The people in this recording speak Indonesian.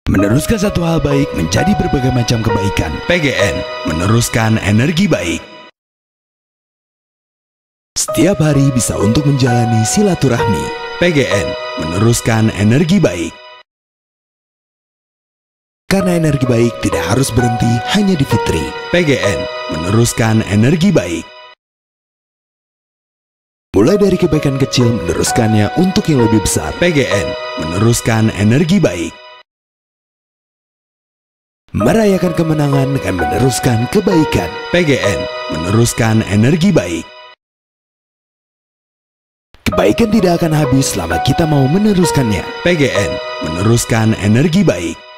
Meneruskan satu hal baik menjadi berbagai macam kebaikan. PGN, meneruskan energi baik. Setiap hari bisa untuk menjalani silaturahmi. PGN, meneruskan energi baik. Karena energi baik tidak harus berhenti hanya di Fitri. PGN, meneruskan energi baik. Mulai dari kebaikan kecil meneruskannya untuk yang lebih besar. PGN, meneruskan energi baik. Merayakan kemenangan dengan meneruskan kebaikan. PGN, meneruskan energi baik. Kebaikan tidak akan habis selama kita mau meneruskannya. PGN, meneruskan energi baik.